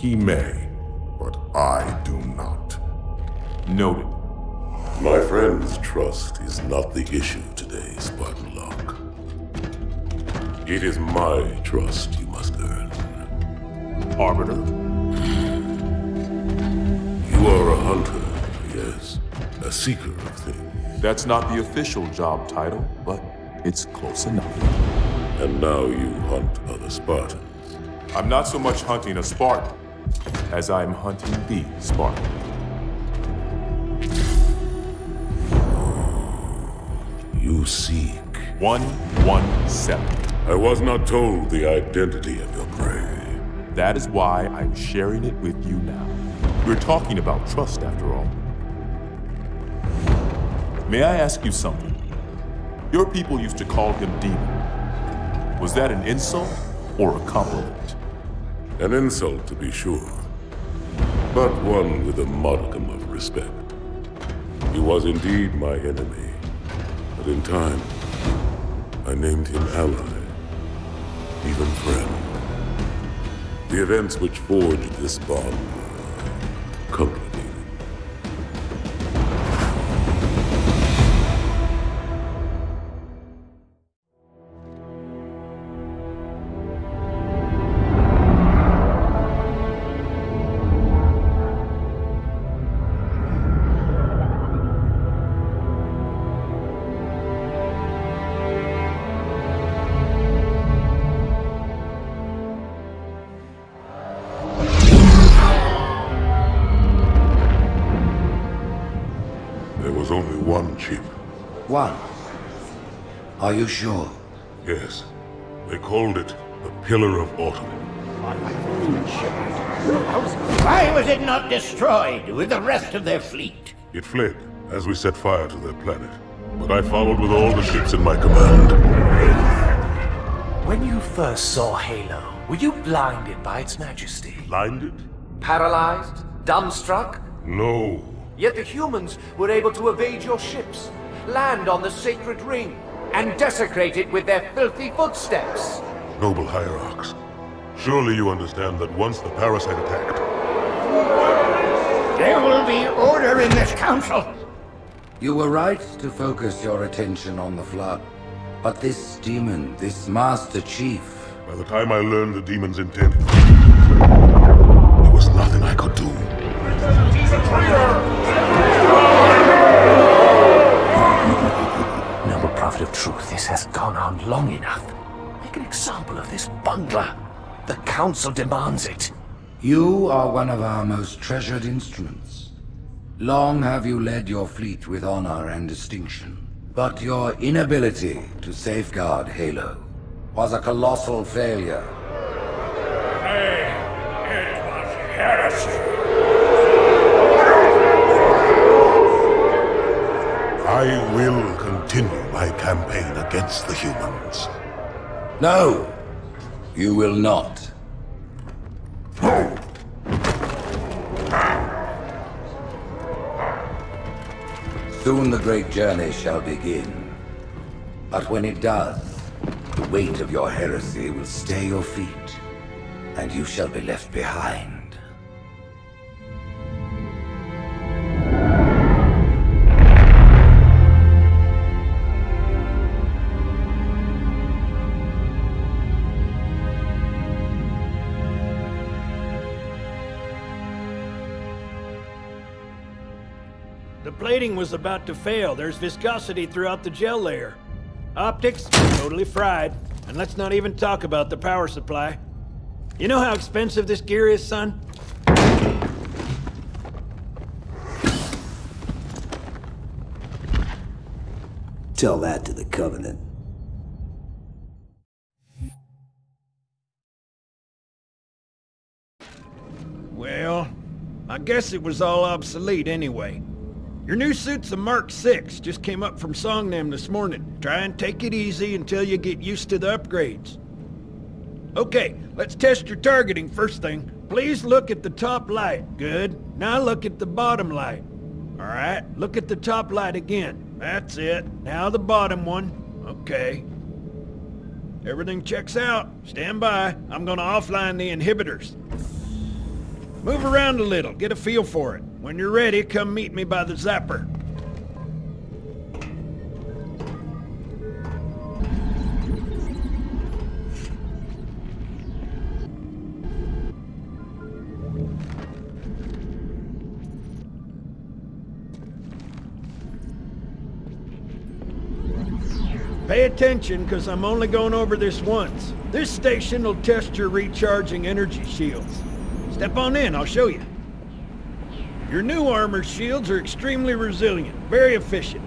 He may, but I do not. Noted. My friend's trust is not the issue today, Spartan Locke. It is my trust you must earn. Arbiter? You are a hunter, yes. A seeker of things. That's not the official job title, but it's close enough. And now you hunt other Spartans. I'm not so much hunting a Spartan, as I'm hunting the Spartan. You seek. 117. I was not told the identity of your prey. That is why I'm sharing it with you now. We're talking about trust, after all. May I ask you something? Your people used to call him Demon. Was that an insult or a compliment? An insult, to be sure, but one with a modicum of respect. He was indeed my enemy, but in time, I named him ally, even friend. The events which forged this bond were complicated. There was only one chip. One? Are you sure? Yes. They called it the Pillar of Autumn. Why was it not destroyed with the rest of their fleet? It fled as we set fire to their planet. But I followed with all the ships in my command. When you first saw Halo, were you blinded by its majesty? Blinded? Paralyzed? Dumbstruck? No. Yet the humans were able to evade your ships, land on the sacred ring, and desecrate it with their filthy footsteps. Noble hierarchs, surely you understand that once the parasite attacked... There will be order in this council. You were right to focus your attention on the Flood. But this demon, this Master Chief... By the time I learned the demon's intent, there was nothing I could do. Noble Prophet of Truth, this has gone on long enough. Make an example of this bungler. The Council demands it. You are one of our most treasured instruments. Long have you led your fleet with honor and distinction. But your inability to safeguard Halo was a colossal failure. It was heresy. I will continue my campaign against the humans. No, you will not. Soon the great journey shall begin. But when it does, the weight of your heresy will stay your feet, and you shall be left behind. The plating was about to fail. There's viscosity throughout the gel layer. Optics, totally fried. And let's not even talk about the power supply. You know how expensive this gear is, son? Tell that to the Covenant. Well, I guess it was all obsolete anyway. Your new suit's a Mark 6, just came up from Songnam this morning. Try and take it easy until you get used to the upgrades. Okay, let's test your targeting first thing. Please look at the top light. Good. Now look at the bottom light. Alright, look at the top light again. That's it. Now the bottom one. Okay. Everything checks out. Stand by. I'm gonna offline the inhibitors. Move around a little, get a feel for it. When you're ready, come meet me by the zapper. Pay attention, because I'm only going over this once. This station will test your recharging energy shields. Step on in, I'll show you. Your new armor shields are extremely resilient, very efficient.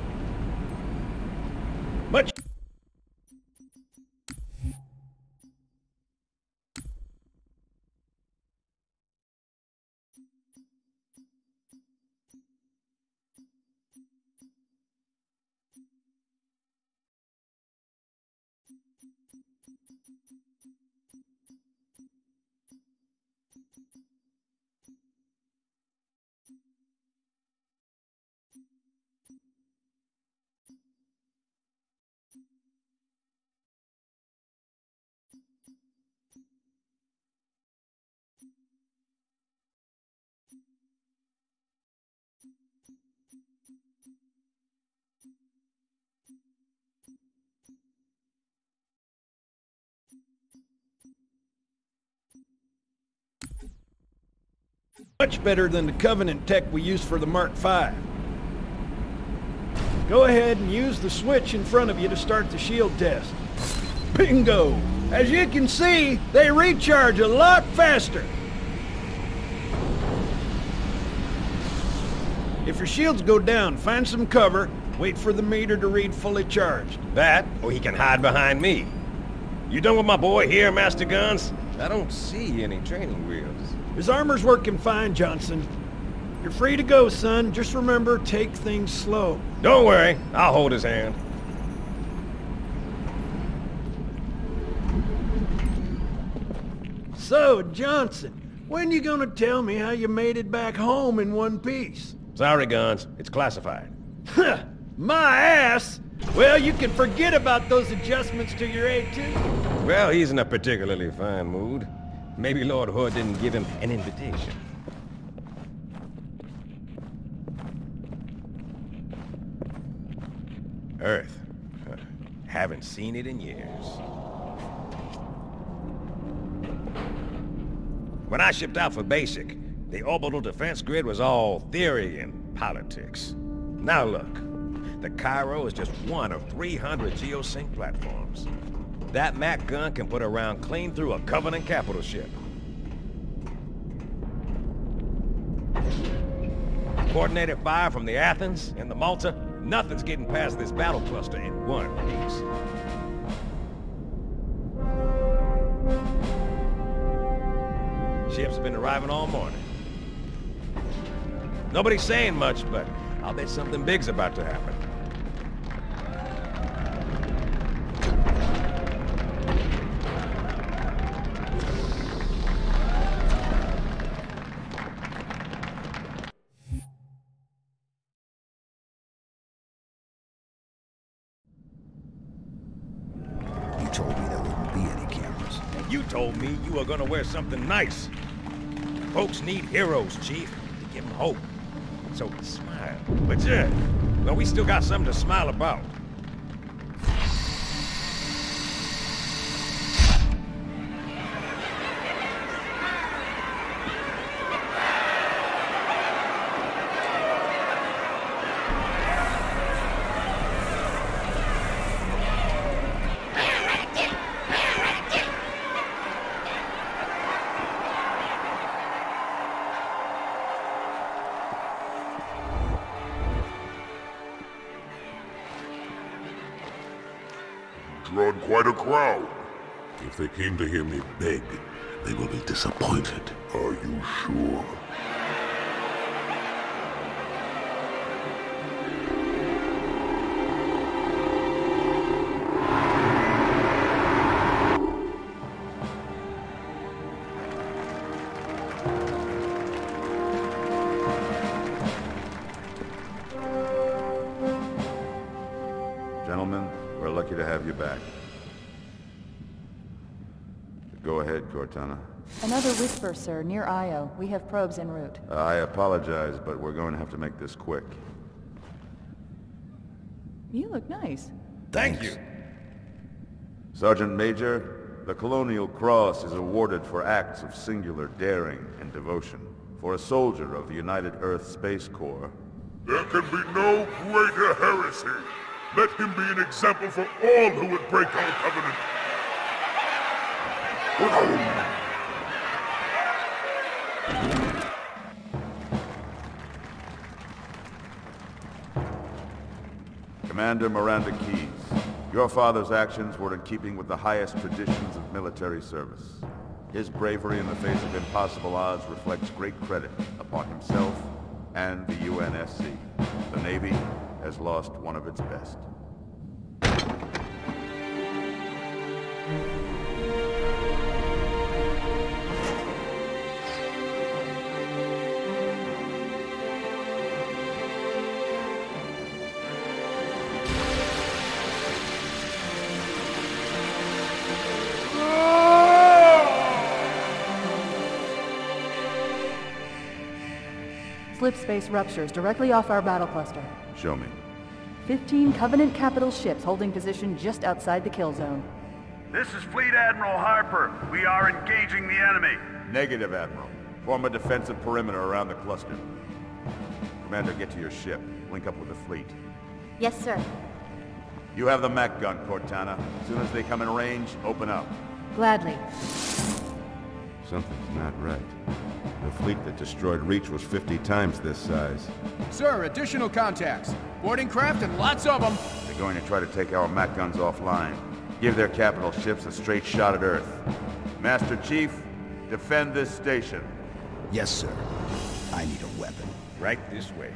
Much better than the Covenant tech we use for the Mark V. Go ahead and use the switch in front of you to start the shield test. Bingo! As you can see, they recharge a lot faster. If your shields go down, find some cover, wait for the meter to read fully charged. That, or he can hide behind me. You done with my boy here, Master Guns? I don't see any training wheels. His armor's working fine, Johnson. You're free to go, son. Just remember, take things slow. Don't worry, I'll hold his hand. So, Johnson, when you gonna tell me how you made it back home in one piece? Sorry, Guns. It's classified. My ass! Well, you can forget about those adjustments to your A2. Well, he's in a particularly fine mood. Maybe Lord Hood didn't give him an invitation. Earth. Haven't seen it in years. When I shipped out for basic, the orbital defense grid was all theory and politics. Now look, the Cairo is just one of 300 geosync platforms. That Mac gun can put a round clean through a Covenant capital ship. Coordinated fire from the Athens and the Malta, nothing's getting past this battle cluster in one piece. Ships have been arriving all morning. Nobody's saying much, but I'll bet something big's about to happen. You told me there wouldn't be any cameras. And you told me you were gonna wear something nice. Folks need heroes, Chief, to give them hope. So smile. But yeah, well, we still got something to smile about. Drawn quite a crowd. If they came to hear me beg, they will be disappointed. Are you sure? Gentlemen, we're lucky to have you back. The Go ahead, Cortana. Another Whisper, sir, near Io. We have probes en route. I apologize, but we're going to have to make this quick. You look nice. Thank you. Sergeant Major, the Colonial Cross is awarded for acts of singular daring and devotion. For a soldier of the United Earth Space Corps. There can be no greater heresy. Let him be an example for all who would break our covenant. Commander Miranda Keyes, your father's actions were in keeping with the highest traditions of military service. His bravery in the face of impossible odds reflects great credit upon himself and the UNSC. The Navy has lost one of its best. Slip space ruptures directly off our battle cluster. Show me. 15 Covenant capital ships holding position just outside the kill zone. This is Fleet Admiral Harper. We are engaging the enemy. Negative, Admiral. Form a defensive perimeter around the cluster. Commander, get to your ship. Link up with the fleet. Yes, sir. You have the Mac gun, Cortana. As soon as they come in range, open up. Gladly. Something's not right. The fleet that destroyed Reach was 50 times this size. Sir, additional contacts. Boarding craft and lots of them. They're going to try to take our Mac guns offline. Give their capital ships a straight shot at Earth. Master Chief, defend this station. Yes, sir. I need a weapon. Right this way.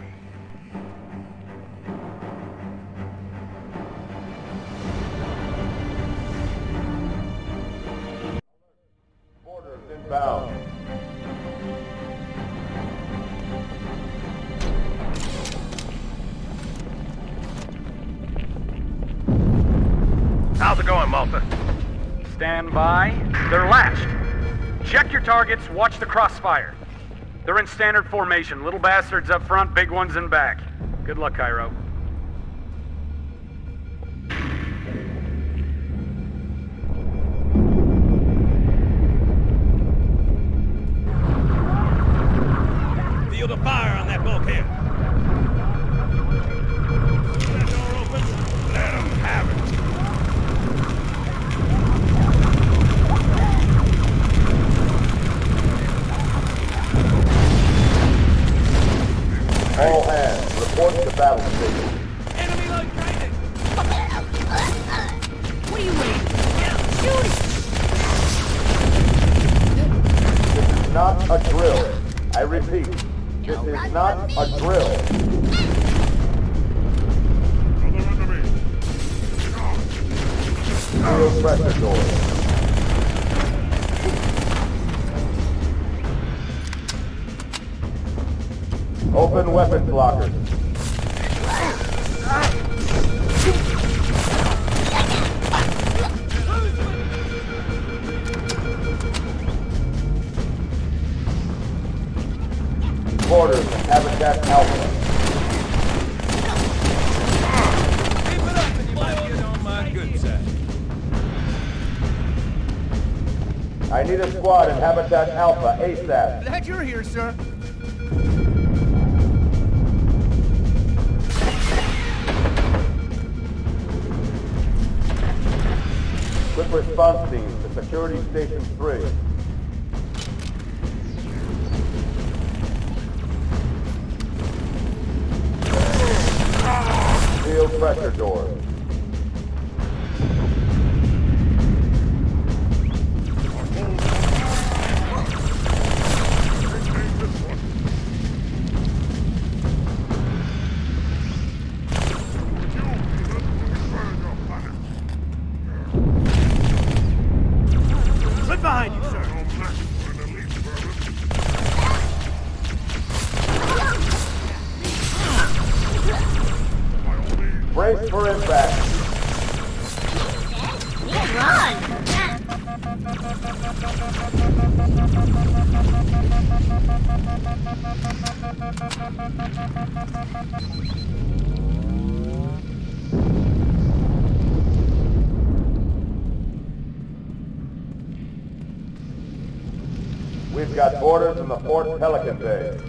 Orders inbound. How's it going, Malta? Stand by. They're latched. Check your targets, watch the crossfire. They're in standard formation. Little bastards up front, big ones in back. Good luck, Cairo. Field of fire on that bulkhead. That door open. Let them have it. All hands, report to battle station. Enemy located! What are you waiting? Shoot it! This is not a drill. I repeat, this is not a drill. Zero pressure door. Open weapons lockers. Orders, Habitat Alpha. Keep it up and you might get on my good side. I need a squad in Habitat Alpha ASAP. Glad you're here, sir. Quick response team to Security Station 3. Seal pressure doors. Right behind you, sir. Brace for impact. Run! We've got orders in the Fort Pelican Bay.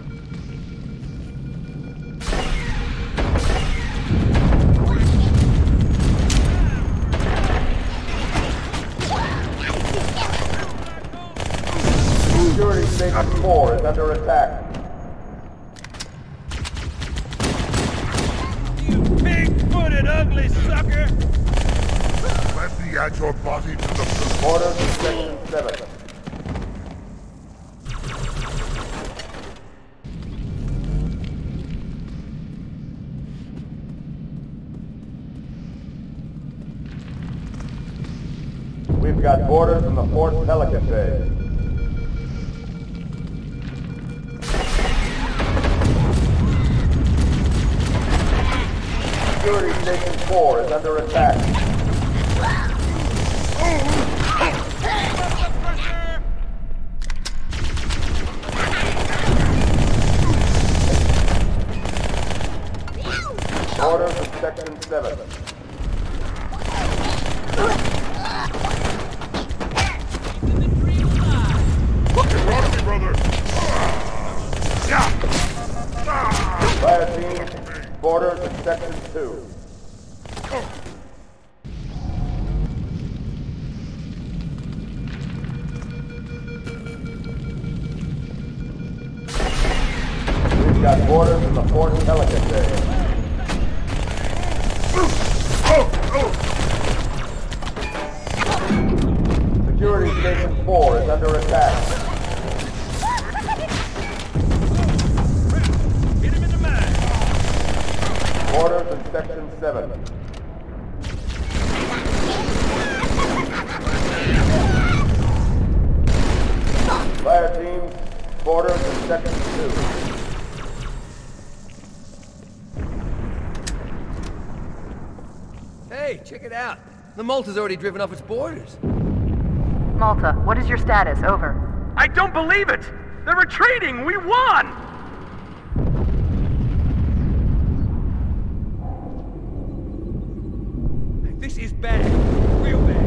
Security Station 4 is under attack. You pig-footed ugly sucker! Let me add your body to the... Orders in Section 7. We've got orders in the Fort Pelican Bay. Security Station 4 is under attack. Orders in Section 7. Fire team, orders in Section 2. We've got orders in the Fort Pelican Bay. Security Station 4 is under attack. Orders in Section 7. Fire team, orders in Section 2. Hey, check it out. The Malta's already driven off its boarders. Malta, what is your status? Over. I don't believe it! They're retreating! We won! This is bad. Real bad.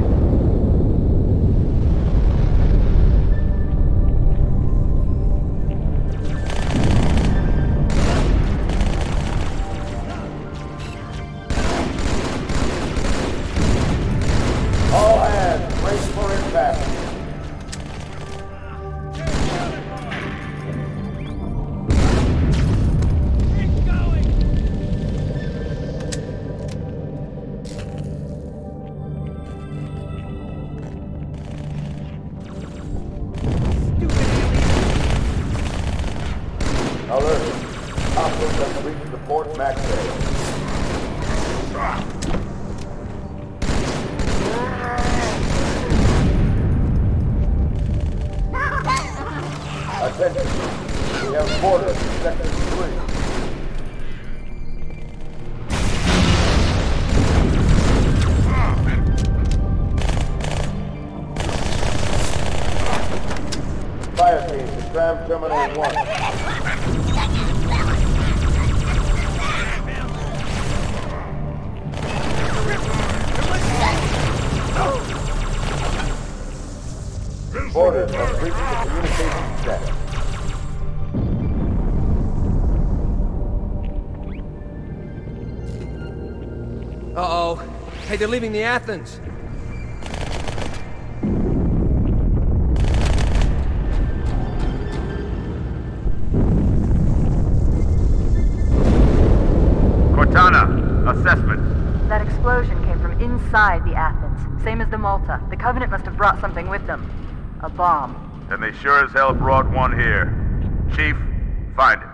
All hands, brace for impact. Alert. Hostiles have reached the Fort Mac Bay. Attention. We have orders in Section 3. Fire team to Tram Terminal 1. Orders have reached the communications deck. Uh-oh. Hey, they're leaving the Athens. Cortana, assessment. That explosion came from inside the Athens, same as the Malta. The Covenant must have brought something with them. A bomb. And they sure as hell brought one here. Chief, find it.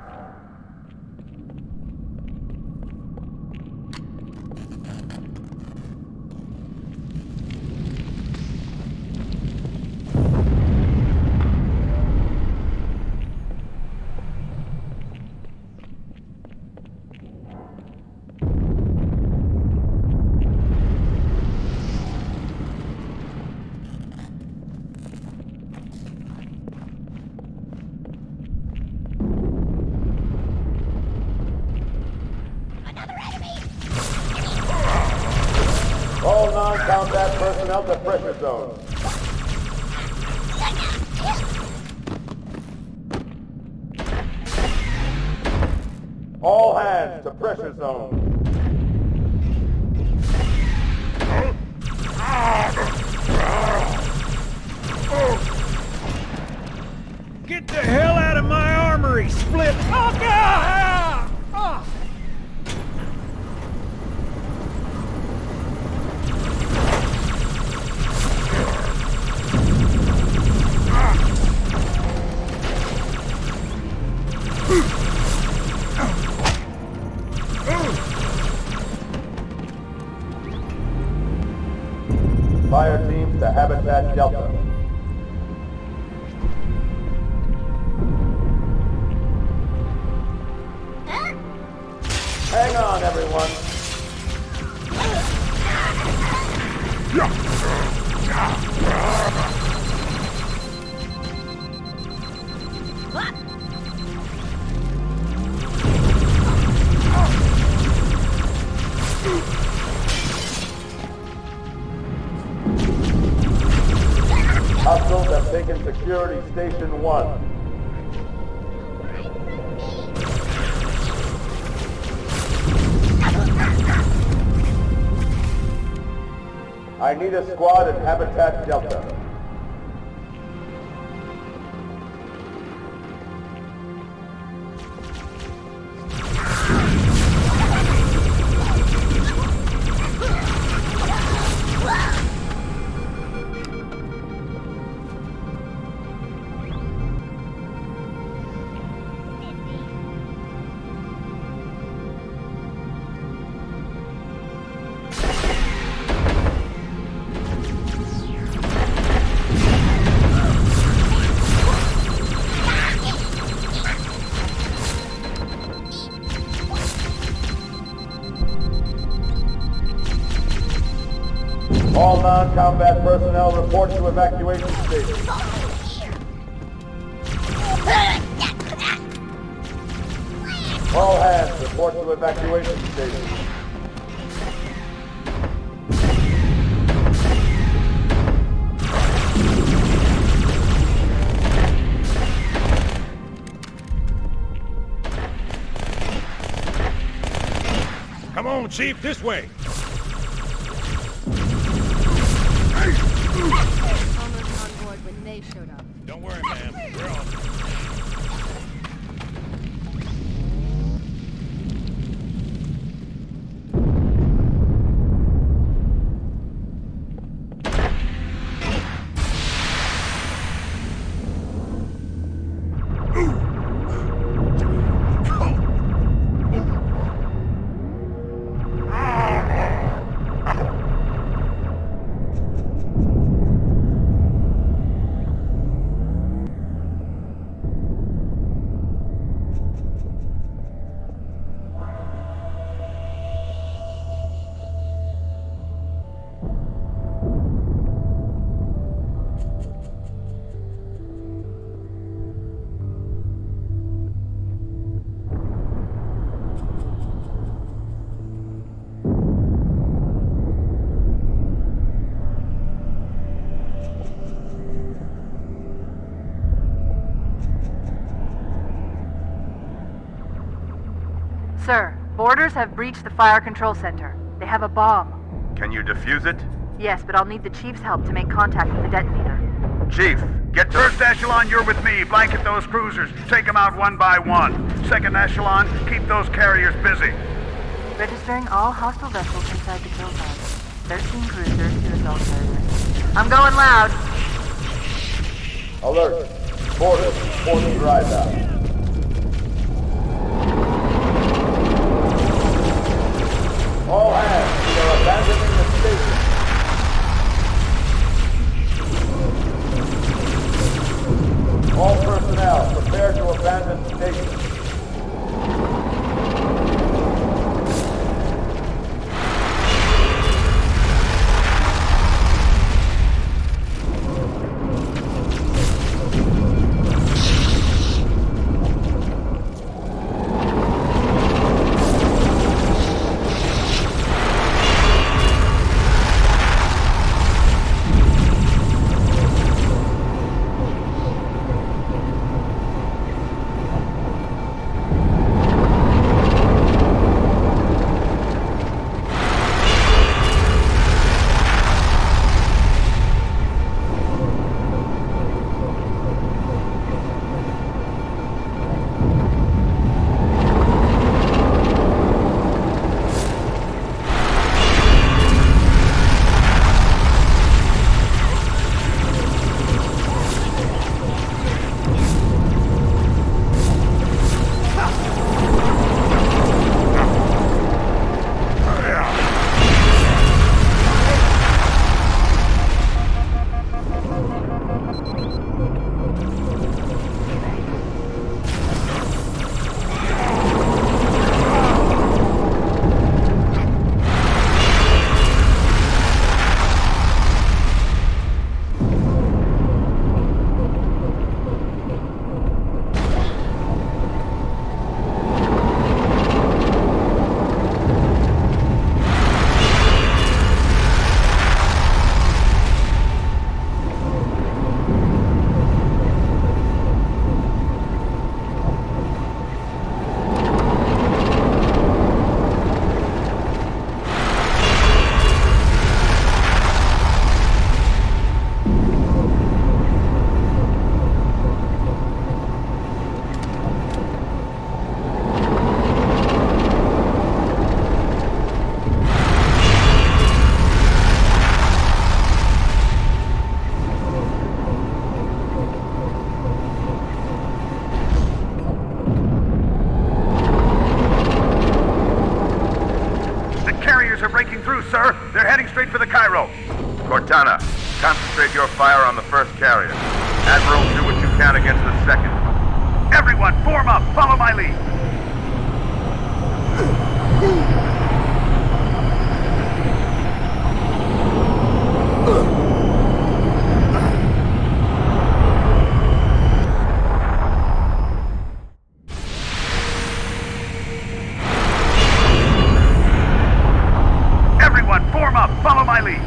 All non-combat personnel to pressure zone. All hands to pressure zone. Get the hell out of my armory, Split! Oh, God! Ah! Fire teams to Habitat Delta. Hang on, everyone. Hostiles have taken Security Station 1. I need a squad at Habitat Delta. All non-combat personnel report to evacuation station. All hands report to evacuation station. Come on, Chief, this way. Almost on board when they showed up. Don't worry, ma'am. We're on. Sir, boarders have breached the fire control center. They have a bomb. Can you defuse it? Yes, but I'll need the Chief's help to make contact with the detonator. Chief, get to... First echelon, you're with me. Blanket those cruisers. Take them out one by one. Second echelon, keep those carriers busy. Registering all hostile vessels inside the kill zone. 13 cruisers, 2 assault carriers. I'm going loud. Alert. Boarders, report to drive out. All hands, we are abandoning the station. All personnel, prepare to abandon station. on the first carrier. Admiral, do what you can against the second. Everyone, form up! Follow my lead! Everyone, form up! Follow my lead!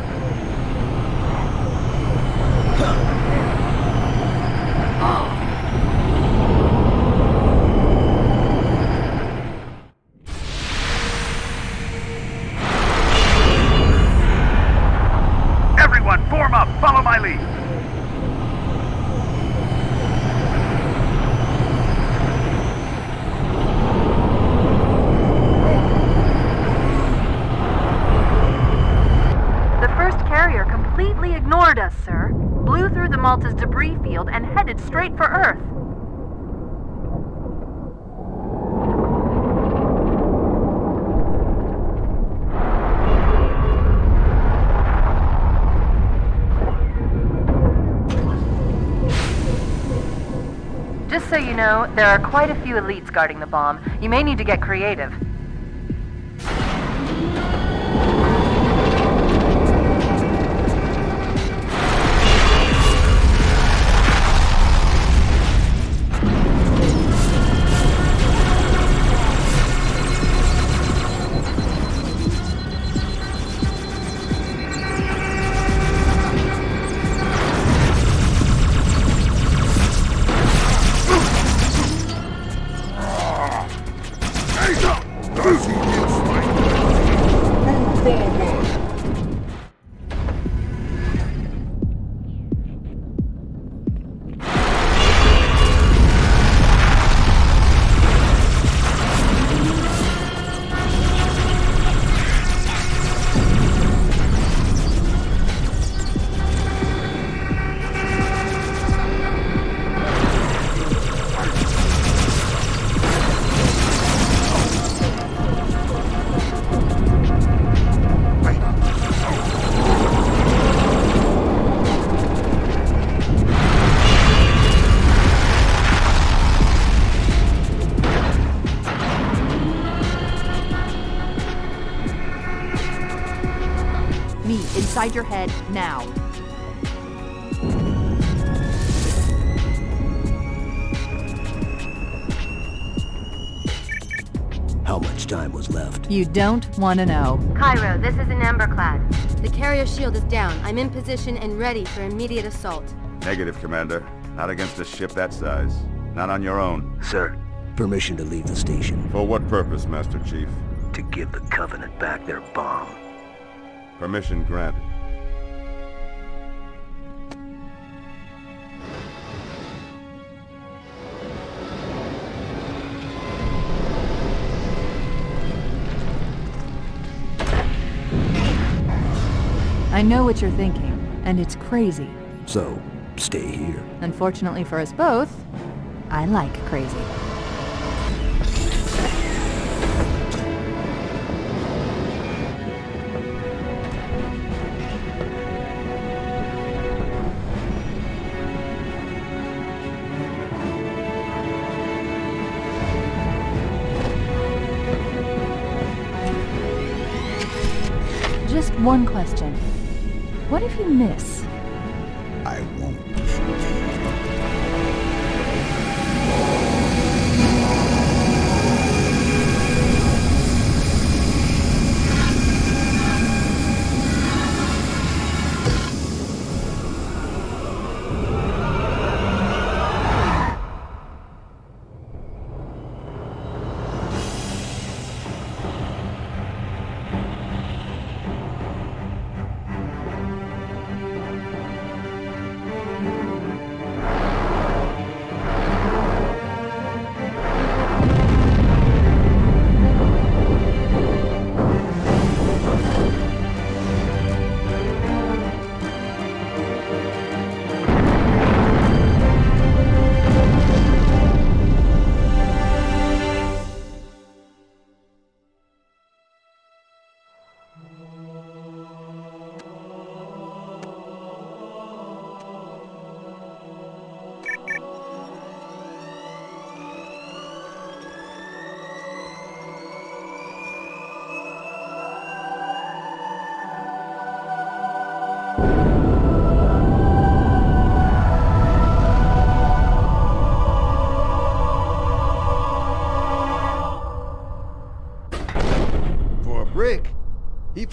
Everyone, form up! Follow my lead! The first carrier completely ignored us, sir. Blew through the Malta's debris field and headed straight for Earth. Just so you know, there are quite a few elites guarding the bomb. You may need to get creative. Inside your head, now. How much time was left? You don't want to know. Cairo, this is an Emberclad. The carrier shield is down. I'm in position and ready for immediate assault. Negative, Commander. Not against a ship that size. Not on your own. Sir, permission to leave the station. For what purpose, Master Chief? To give the Covenant back their bomb. Permission granted. I know what you're thinking, and it's crazy. So, stay here. Unfortunately for us both, I like crazy. Just one question. What if you miss? I won't.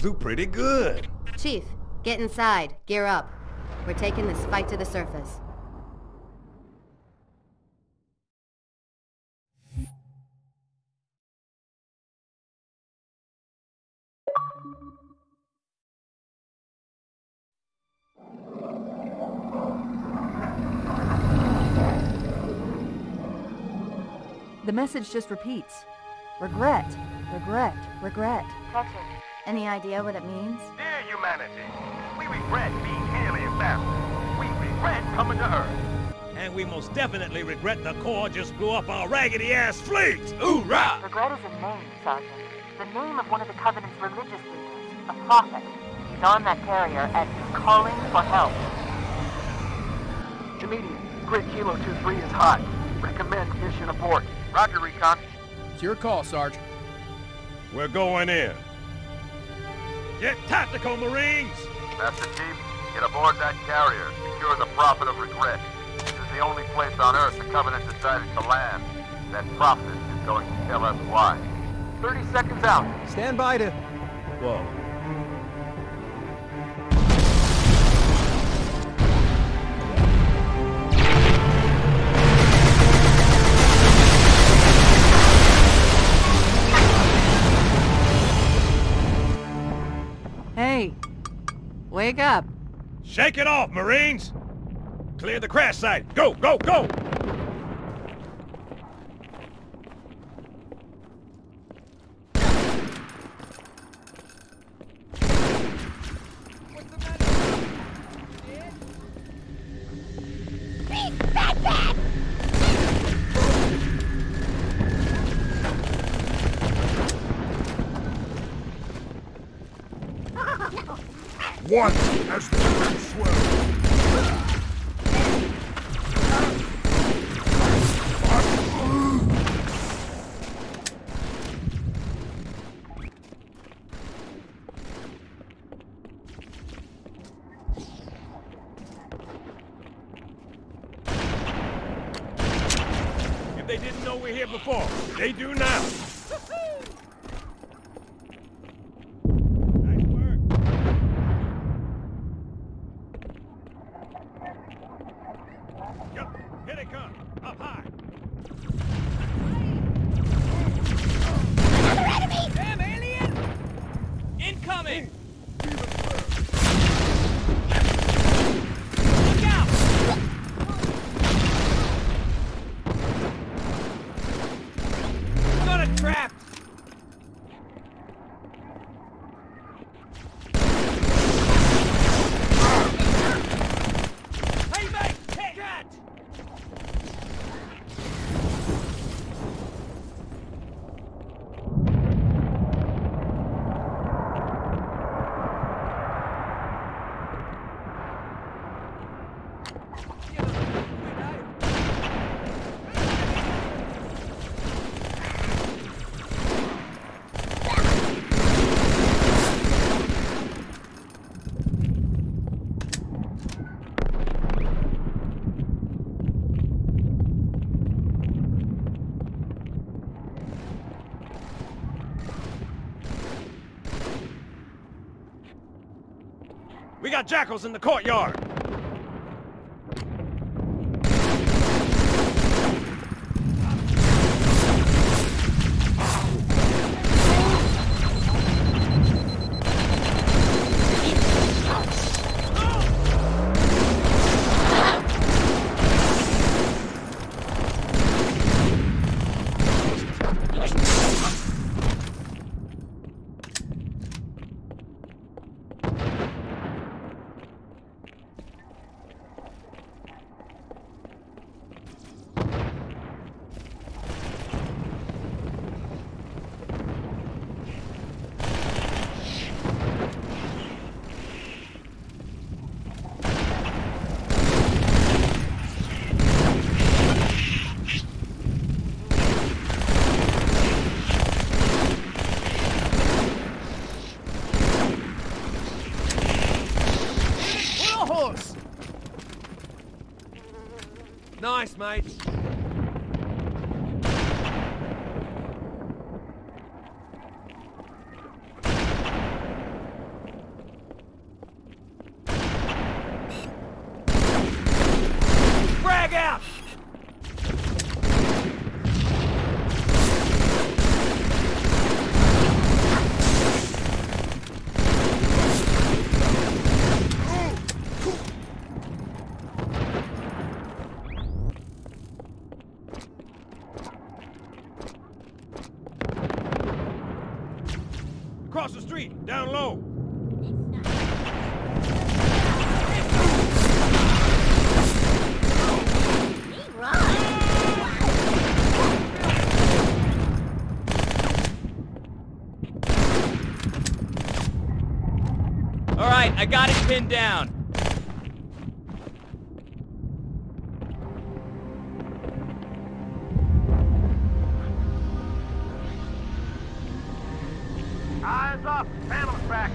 through pretty good. Chief, get inside. Gear up. We're taking this fight to the surface. The message just repeats. Regret, regret, regret. Texas, any idea what it means? Dear humanity, we regret being alien bastards. We regret coming to Earth. And we most definitely regret the Corps just blew up our raggedy-ass fleet! Hoorah! Regret is a name, Sergeant. The name of one of the Covenant's religious leaders, a prophet. He's on that carrier and he's calling for help. Immediate. Grid Kilo 2-3 is hot. Recommend mission abort. Roger, Recon. It's your call, Sarge. We're going in. Get tactical, Marines! Master Chief, get aboard that carrier. Secure the Prophet of Regret. This is the only place on Earth the Covenant decided to land. That Prophet is going to tell us why. 30 seconds out. Stand by to... Whoa. Hey, wake up. Shake it off, Marines! Clear the crash site! Go, go, go! One as the wind swells. If they didn't know we're here before, they do now. We got jackals in the courtyard! Nice, mate. across the street, down low. All right, I got it pinned down. Eyes up, panels back.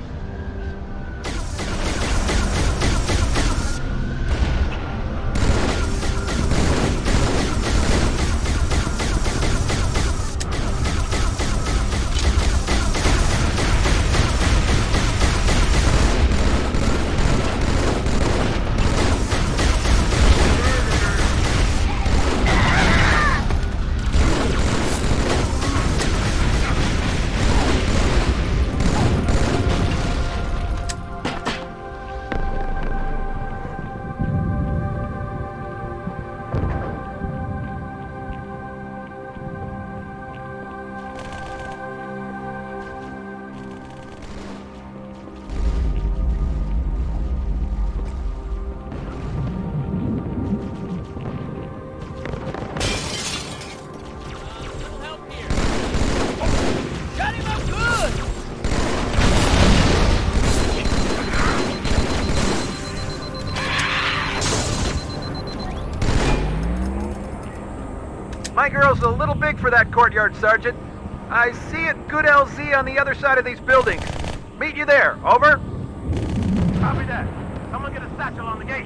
My girl's a little big for that courtyard, Sergeant. I see a good LZ on the other side of these buildings. Meet you there. Over. Copy that. Someone get a satchel on the gate.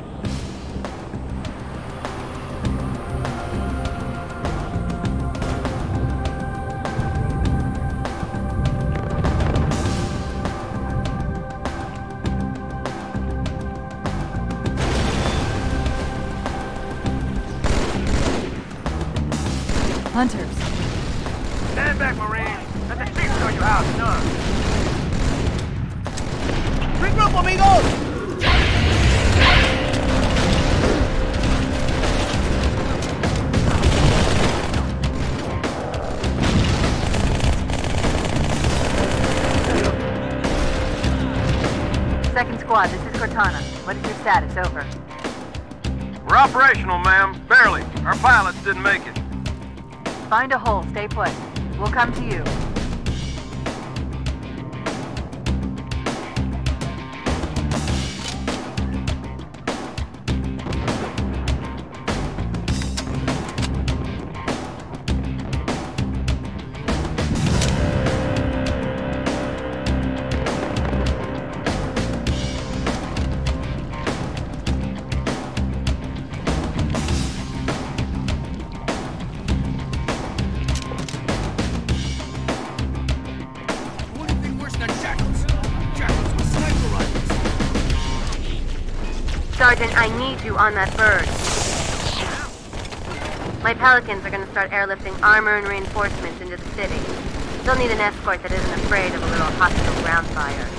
Hunters. Stand back, Marine. Let the chief show you how it's done. Regroup, amigos! Second squad, this is Cortana. What is your status? Over. We're operational, ma'am. Barely. Our pilots didn't make it. Find a hole. Stay put. We'll come to you. Sergeant, I need you on that bird. My Pelicans are gonna start airlifting armor and reinforcements into the city. They'll need an escort that isn't afraid of a little hostile ground fire.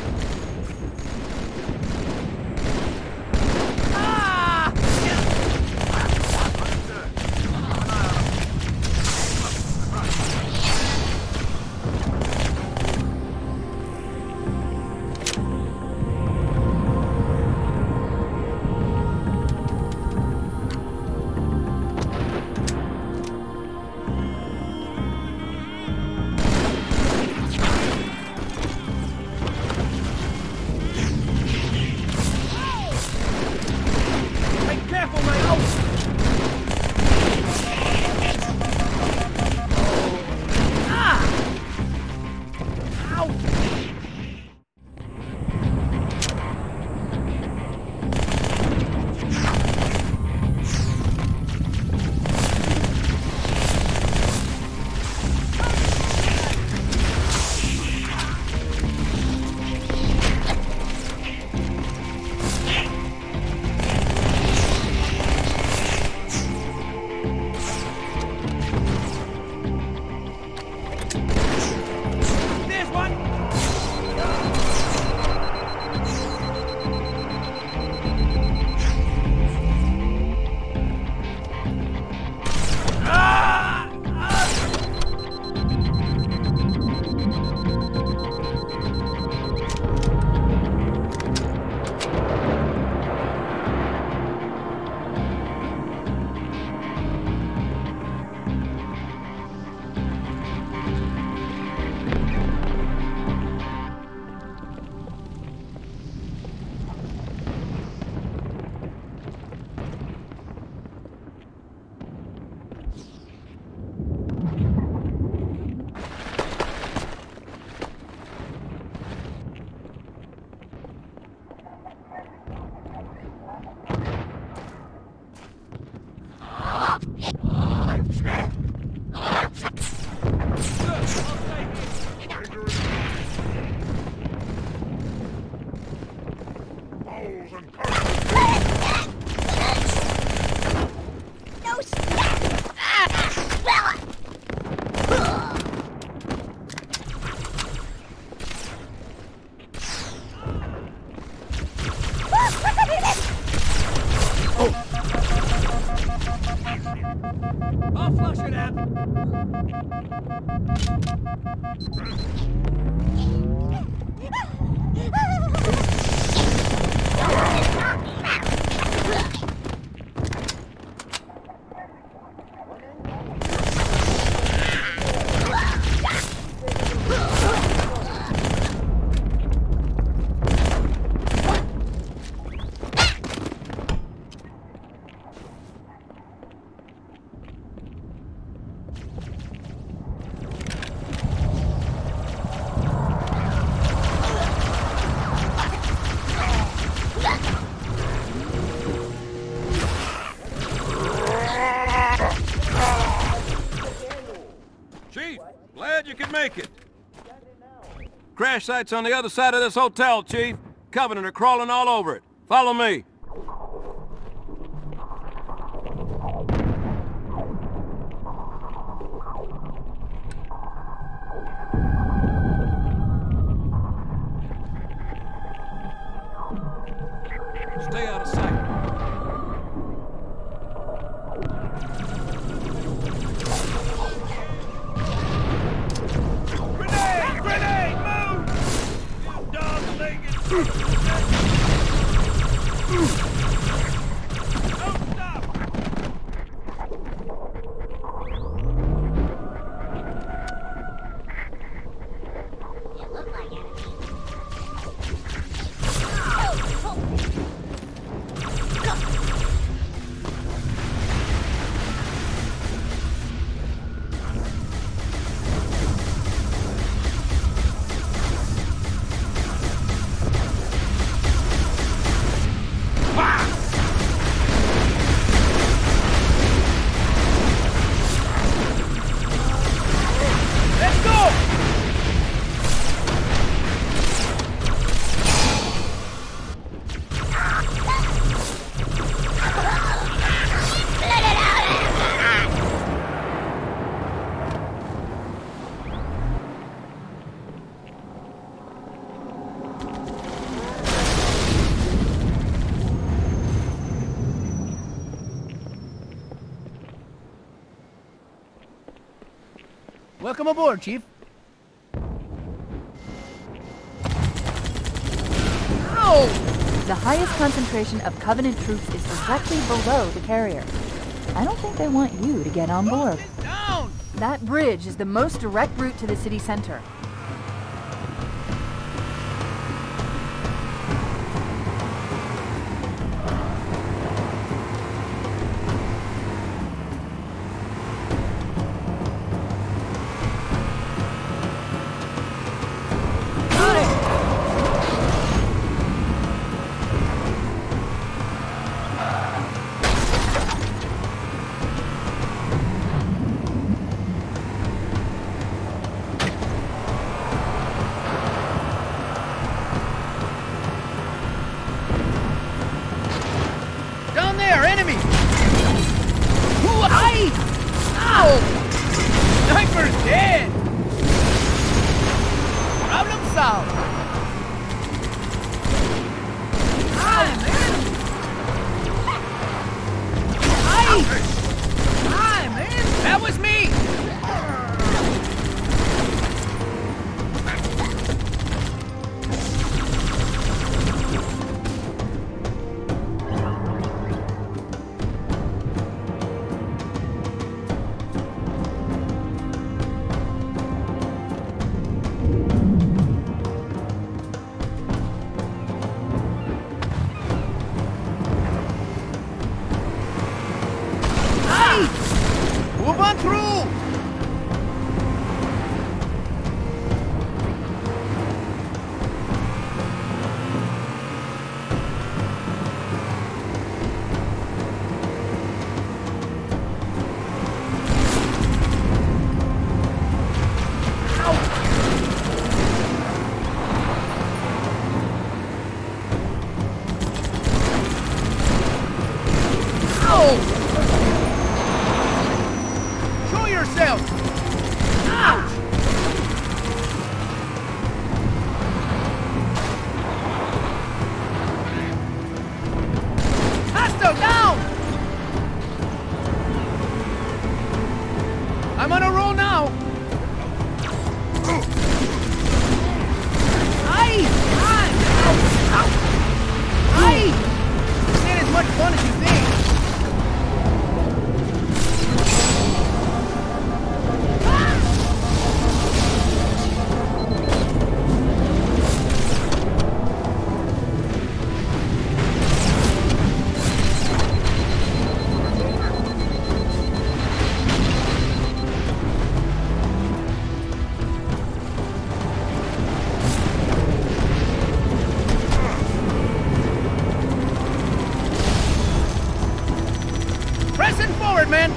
I'll flush it out. Chief, glad you could make it. Crash site's on the other side of this hotel, Chief. Covenant are crawling all over it. Follow me. Stay out of sight. Welcome aboard, Chief. Oh! The highest concentration of Covenant troops is directly below the carrier. I don't think they want you to get on board. Down! That bridge is the most direct route to the city center. I'm on a roll now! Aye! Aye! This ain't as much fun as you think! Pressing forward, man!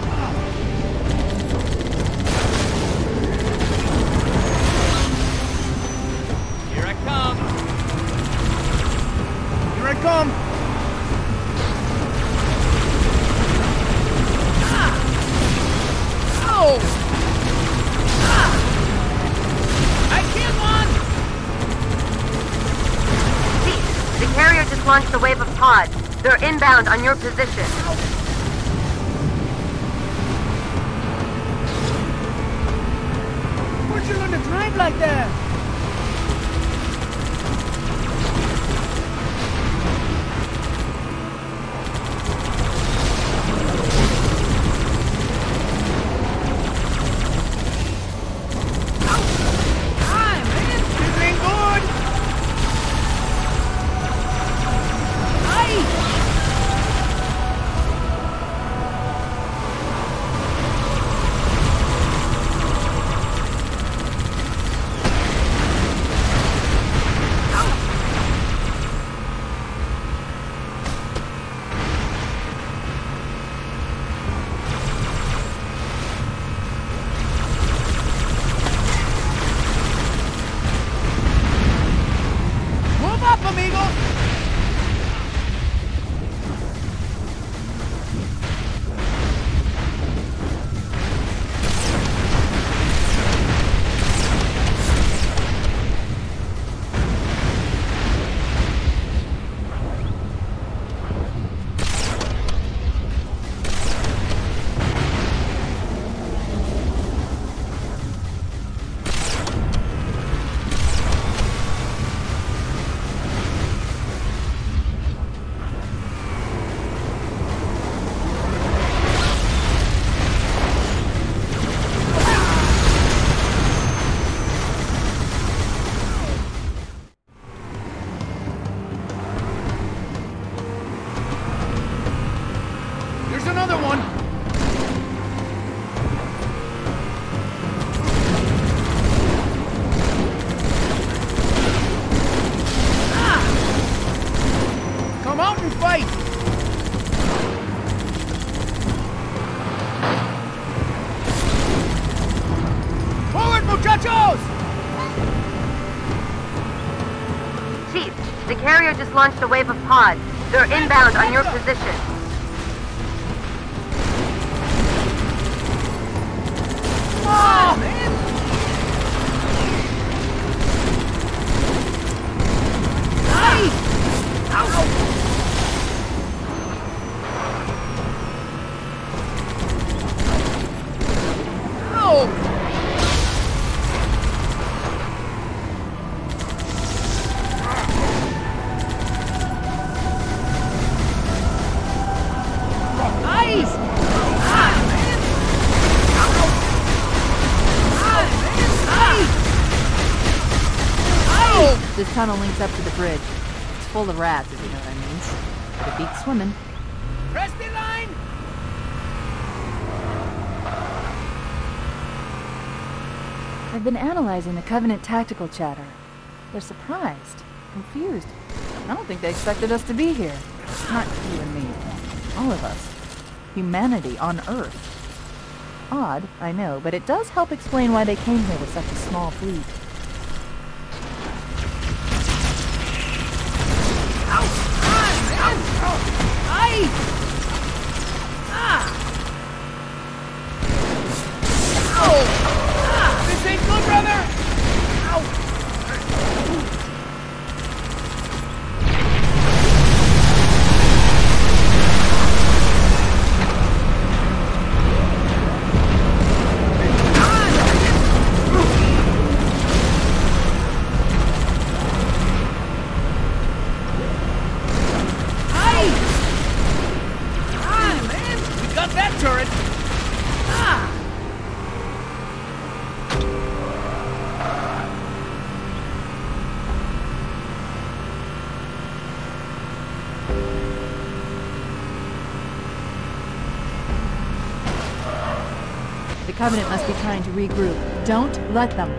Here I come! Here I come! Ah! Oh! Ah! I killed one! Chief, the carrier just launched a wave of pods. They're inbound on your position. Where'd you learn to drive like that? The carrier just launched a wave of pods. They're inbound on your position. Oh, man! Aye! Ow! Ow! This tunnel links up to the bridge. It's full of rats, if you know what I mean. But it beats swimming. Press the line! I've been analyzing the Covenant tactical chatter. They're surprised, confused. I don't think they expected us to be here. Not you and me. All of us. Humanity on Earth. Odd, I know, but it does help explain why they came here with such a small fleet. Aye! Ah! Ow! Ah! This ain't good, brother! Ow! that turret! Ah! The Covenant must be trying to regroup. Don't let them.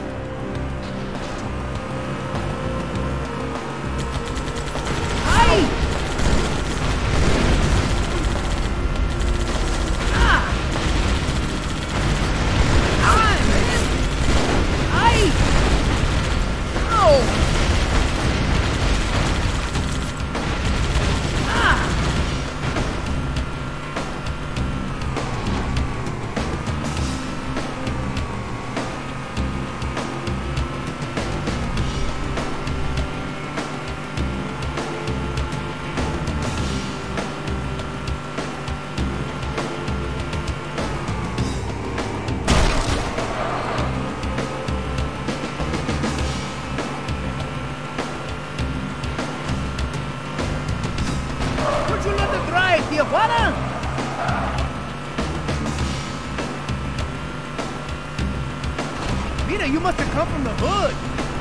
Mina, you must have come from the hood.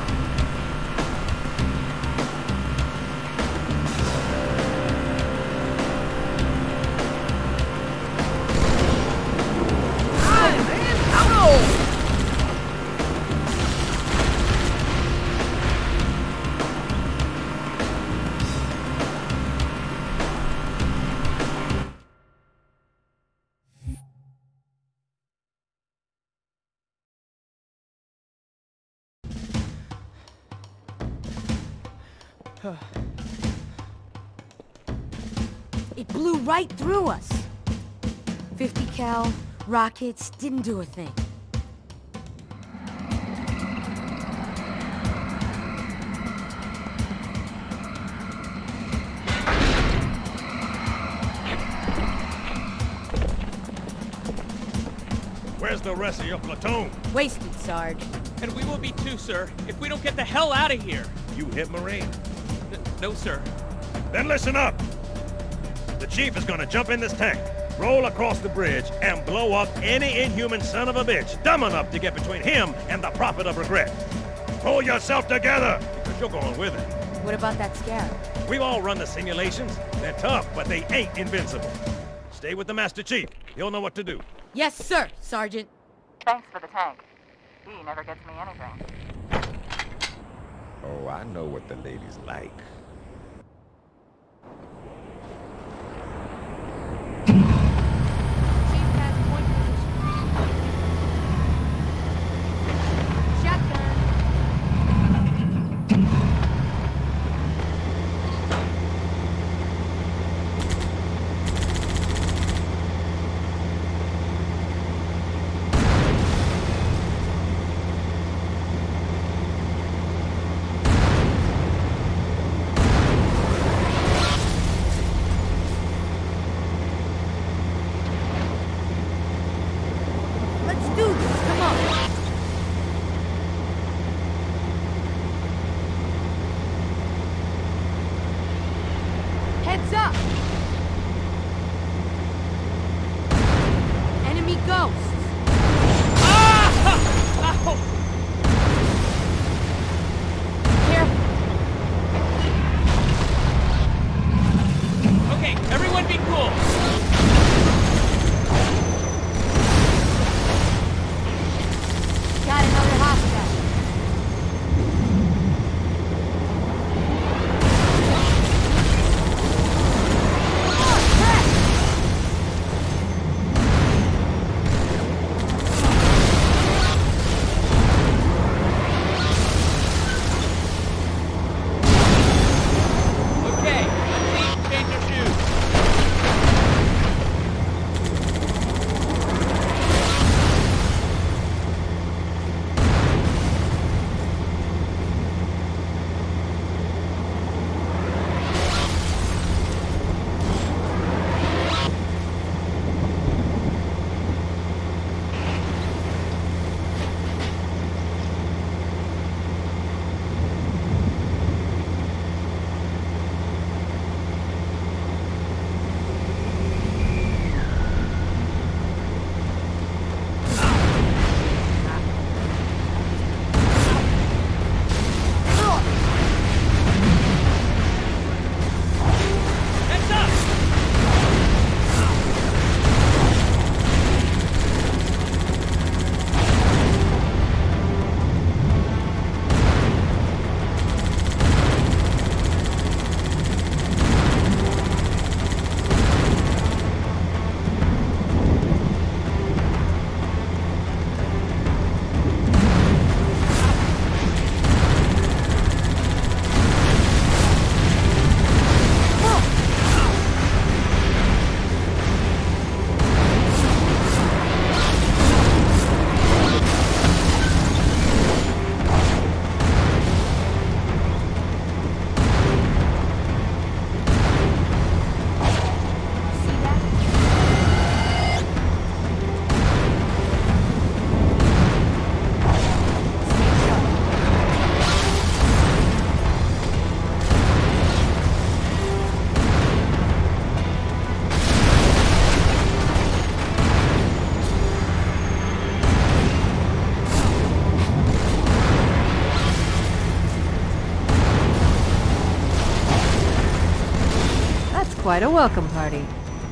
It blew right through us. 50 cal, rockets, didn't do a thing. Where's the rest of your platoon? Wasted, Sarge. And we will be too, sir, if we don't get the hell out of here. You hit Marine? No, sir. Then listen up! The chief is gonna jump in this tank, roll across the bridge, and blow up any inhuman son of a bitch dumb enough to get between him and the Prophet of Regret. Pull yourself together, because you're going with it. What about that scarab? We've all run the simulations. They're tough, but they ain't invincible. Stay with the Master Chief. He'll know what to do. Yes, sir, Sergeant. Thanks for the tank. He never gets me anything. Oh, I know what the ladies like. Heads up! Enemy ghosts! Careful! Okay, everyone be cool! Got another hostile. quite a welcome party.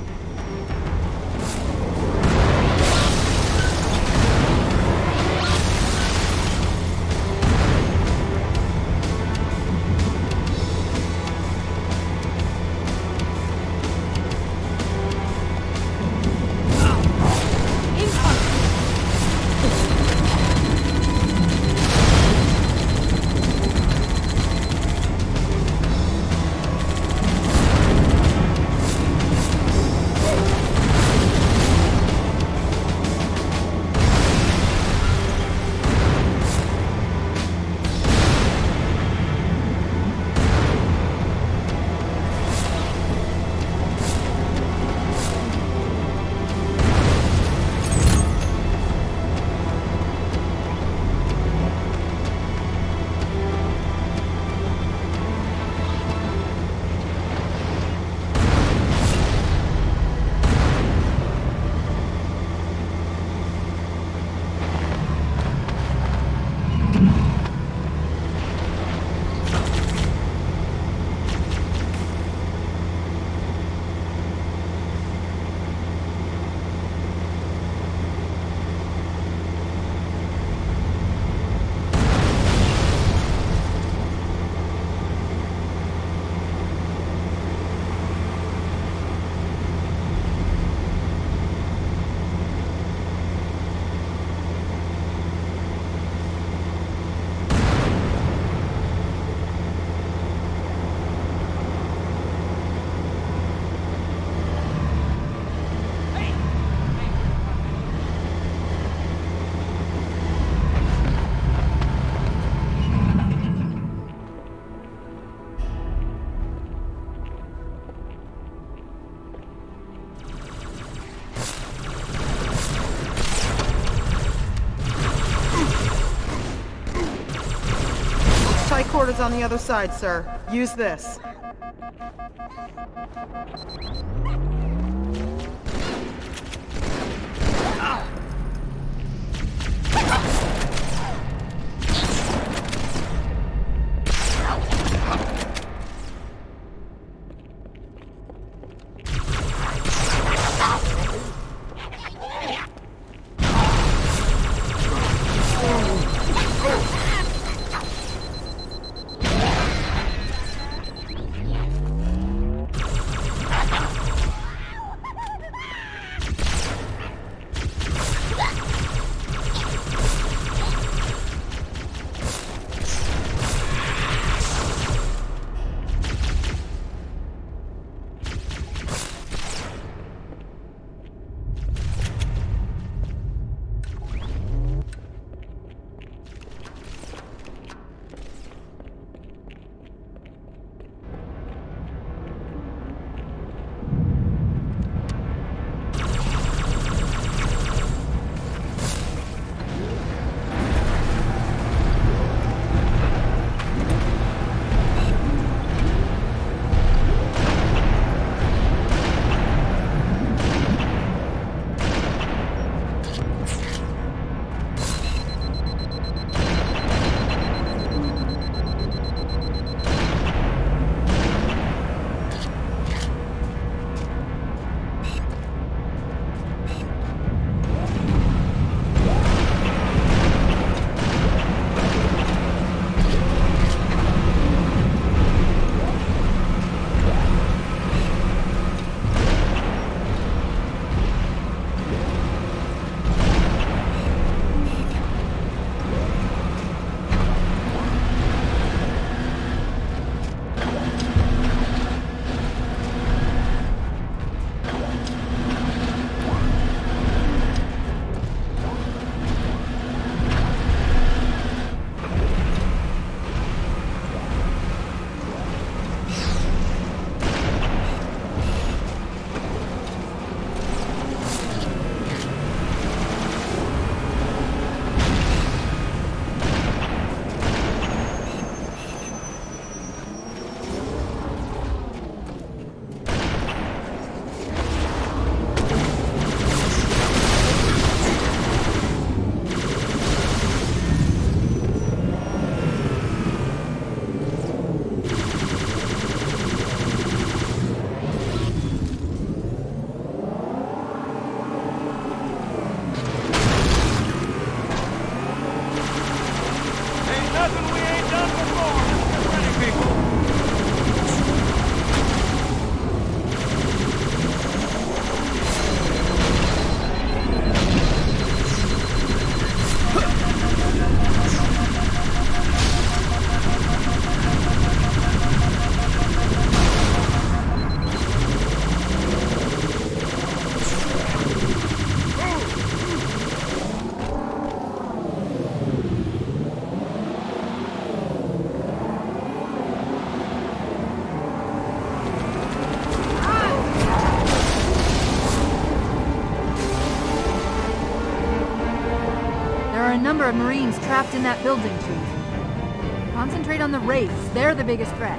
Quarters on the other side, sir. Use this. are a number of Marines trapped in that building, Chief. Concentrate on the Wraiths. They're the biggest threat.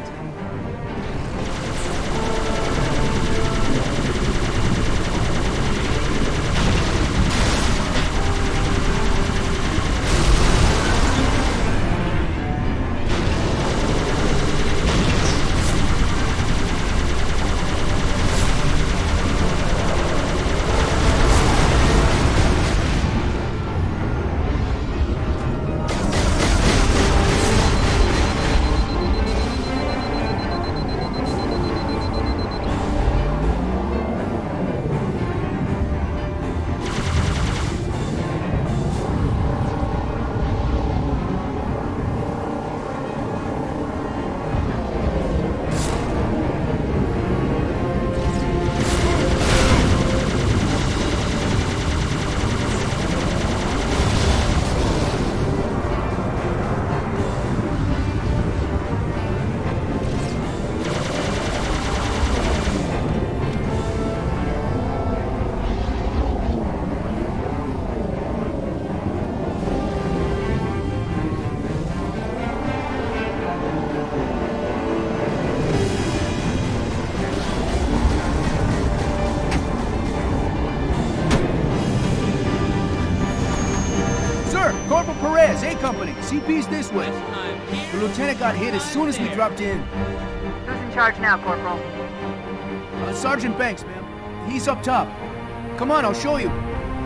A Company, CP's this way. The lieutenant got hit as soon as we dropped in. Who's in charge now, Corporal? Sergeant Banks, ma'am. He's up top. Come on, I'll show you.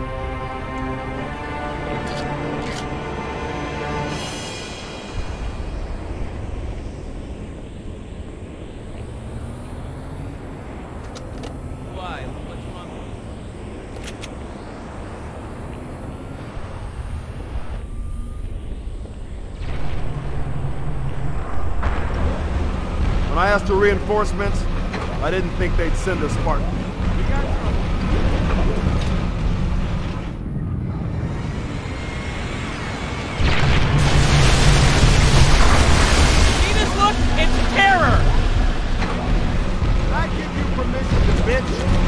When I asked for reinforcements, I didn't think they'd send a Spartan. See this look? It's terror! Did I give you permission to bitch?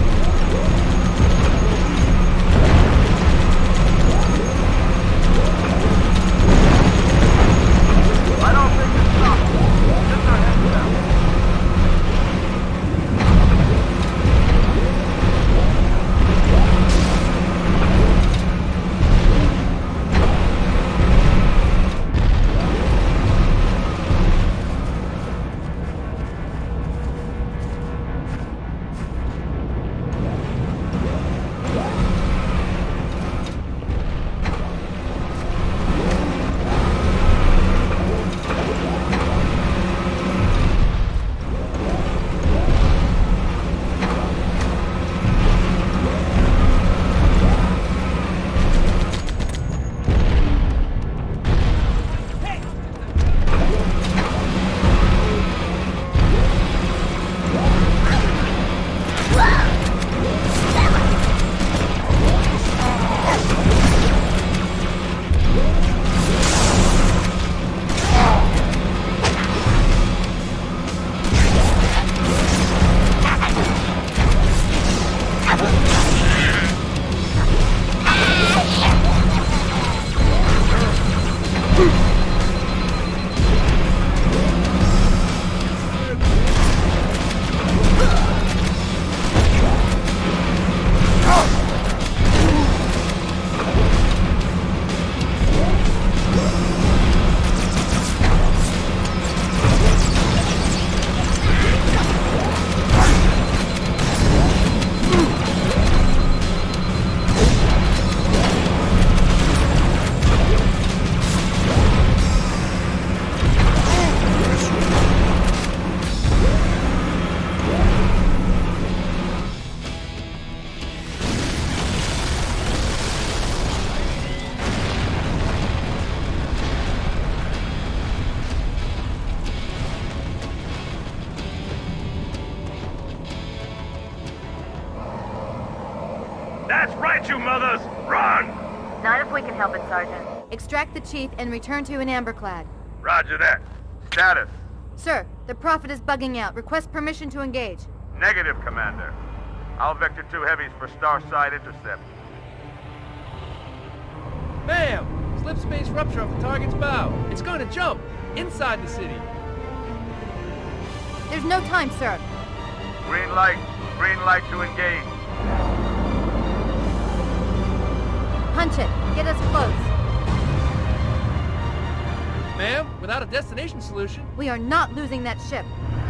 I don't think it's possible. Get their heads down. That's right, you mothers! Run! Not if we can help it, Sergeant. Extract the chief and return to an amberclad. Roger that. Status? Sir, the Prophet is bugging out. Request permission to engage. Negative, Commander. I'll vector 2 heavies for Starside intercept. Bam! Slip space rupture off the target's bow. It's gonna jump inside the city. There's no time, sir. Green light to engage. Punch it. Get us close. Ma'am, without a destination solution... We are not losing that ship.